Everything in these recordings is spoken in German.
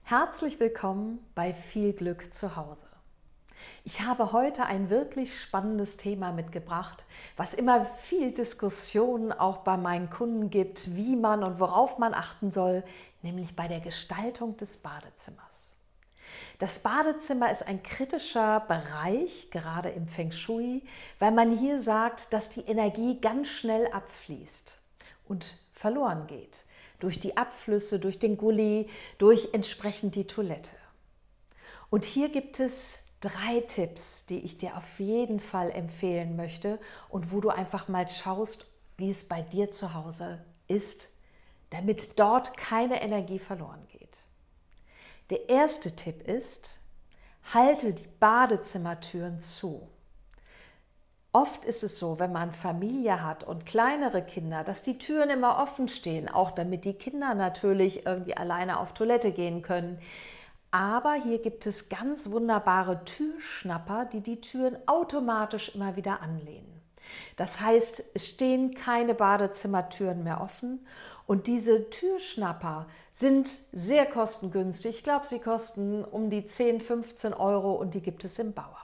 Herzlich willkommen bei Viel Glück zu Hause. Ich habe heute ein wirklich spannendes Thema mitgebracht, was immer viel Diskussion auch bei meinen Kunden gibt, wie man und worauf man achten soll, nämlich bei der Gestaltung des Badezimmers. Das Badezimmer ist ein kritischer Bereich, gerade im Feng Shui, weil man hier sagt, dass die Energie ganz schnell abfließt und verloren geht. Durch die Abflüsse, durch den Gully, durch entsprechend die Toilette. Und hier gibt es 3 Tipps, die ich dir auf jeden Fall empfehlen möchte und wo du einfach mal schaust, wie es bei dir zu Hause ist, damit dort keine Energie verloren geht. Der erste Tipp ist, halte die Badezimmertüren zu. Oft ist es so, wenn man Familie hat und kleinere Kinder, dass die Türen immer offen stehen, auch damit die Kinder natürlich irgendwie alleine auf Toilette gehen können. Aber hier gibt es ganz wunderbare Türschnapper, die die Türen automatisch immer wieder anlehnen. Das heißt, es stehen keine Badezimmertüren mehr offen und diese Türschnapper sind sehr kostengünstig. Ich glaube, sie kosten um die 10, 15 Euro und die gibt es im Bauhaus.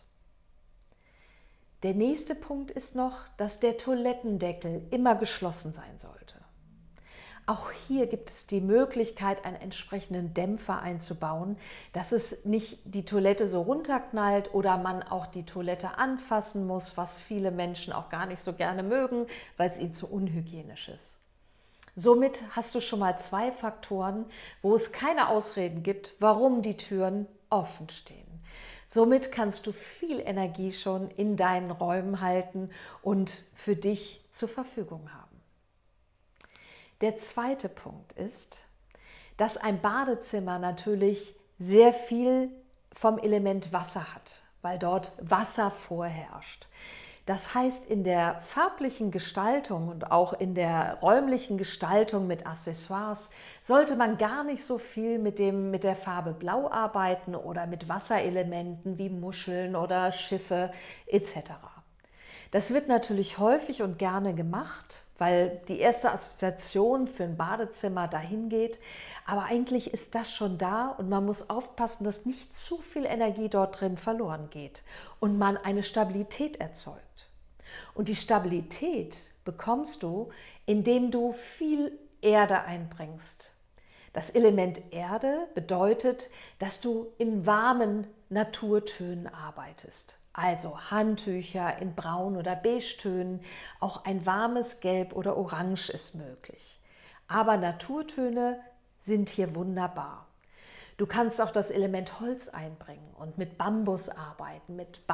Der nächste Punkt ist noch, dass der Toilettendeckel immer geschlossen sein sollte. Auch hier gibt es die Möglichkeit, einen entsprechenden Dämpfer einzubauen, dass es nicht die Toilette so runterknallt oder man auch die Toilette anfassen muss, was viele Menschen auch gar nicht so gerne mögen, weil es ihnen zu unhygienisch ist. Somit hast du schon mal 2 Faktoren, wo es keine Ausreden gibt, warum die Türen offen stehen. Somit kannst du viel Energie schon in deinen Räumen halten und für dich zur Verfügung haben. Der zweite Punkt ist, dass ein Badezimmer natürlich sehr viel vom Element Wasser hat, weil dort Wasser vorherrscht. Das heißt, in der farblichen Gestaltung und auch in der räumlichen Gestaltung mit Accessoires sollte man gar nicht so viel mit der Farbe Blau arbeiten oder mit Wasserelementen wie Muscheln oder Schiffe etc. Das wird natürlich häufig und gerne gemacht, weil die erste Assoziation für ein Badezimmer dahin geht. Aber eigentlich ist das schon da und man muss aufpassen, dass nicht zu viel Energie dort drin verloren geht und man eine Stabilität erzeugt. Und die Stabilität bekommst du, indem du viel Erde einbringst. Das Element Erde bedeutet, dass du in warmen Naturtönen arbeitest. Also Handtücher in Braun- oder Beige-Tönen, auch ein warmes Gelb oder Orange ist möglich. Aber Naturtöne sind hier wunderbar. Du kannst auch das Element Holz einbringen und mit Bambus arbeiten, mit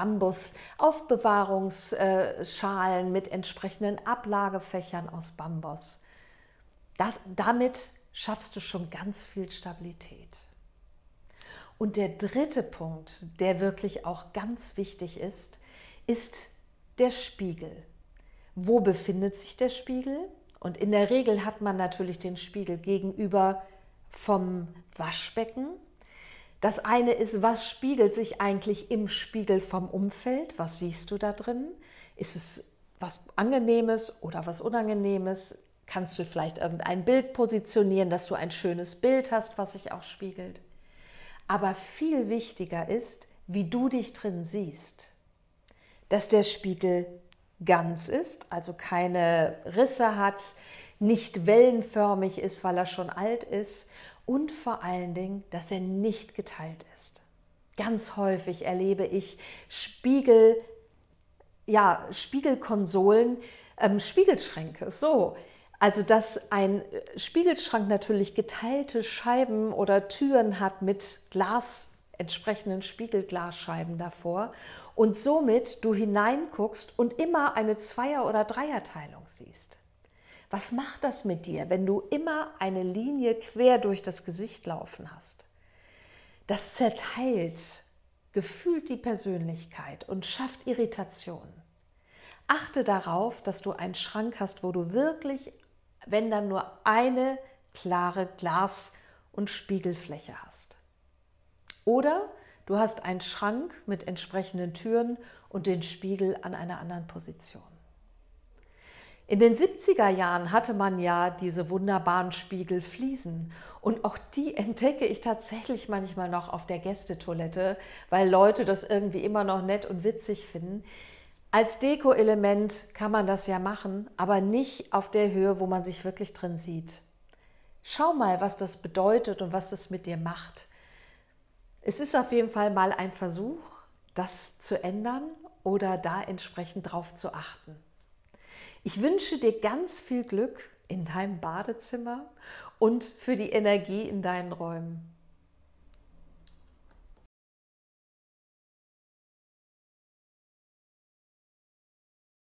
Bambus-Aufbewahrungsschalen, mit entsprechenden Ablagefächern aus Bambus. Damit schaffst du schon ganz viel Stabilität. Und der dritte Punkt, der wirklich auch ganz wichtig ist der Spiegel. Wo befindet sich der Spiegel? Und in der Regel hat man natürlich den Spiegel gegenüber vom Waschbecken. Das eine ist, was spiegelt sich eigentlich im Spiegel vom Umfeld? Was siehst du da drin? Ist es was Angenehmes oder was Unangenehmes? Kannst du vielleicht irgendein Bild positionieren, dass du ein schönes Bild hast, was sich auch spiegelt? Aber viel wichtiger ist, wie du dich drin siehst. Dass der Spiegel ganz ist, also keine Risse hat, nicht wellenförmig ist, weil er schon alt ist und vor allen Dingen, dass er nicht geteilt ist. Ganz häufig erlebe ich Spiegelkonsolen, Spiegelschränke, so. Also dass ein Spiegelschrank natürlich geteilte Scheiben oder Türen hat mit entsprechenden Spiegelglasscheiben davor und somit du hineinguckst und immer eine Zweier- oder Dreierteilung siehst. Was macht das mit dir, wenn du immer eine Linie quer durch das Gesicht laufen hast? Das zerteilt gefühlt die Persönlichkeit und schafft Irritation. Achte darauf, dass du einen Schrank hast, wo du wirklich, wenn dann nur eine klare Glas- und Spiegelfläche hast. Oder du hast einen Schrank mit entsprechenden Türen und den Spiegel an einer anderen Position. In den 70er Jahren hatte man ja diese wunderbaren Spiegelfliesen und auch die entdecke ich tatsächlich manchmal noch auf der Gästetoilette, weil Leute das irgendwie immer noch nett und witzig finden. Als Deko-Element kann man das ja machen, aber nicht auf der Höhe, wo man sich wirklich drin sieht. Schau mal, was das bedeutet und was das mit dir macht. Es ist auf jeden Fall mal ein Versuch, das zu ändern oder da entsprechend drauf zu achten. Ich wünsche dir ganz viel Glück in deinem Badezimmer und für die Energie in deinen Räumen.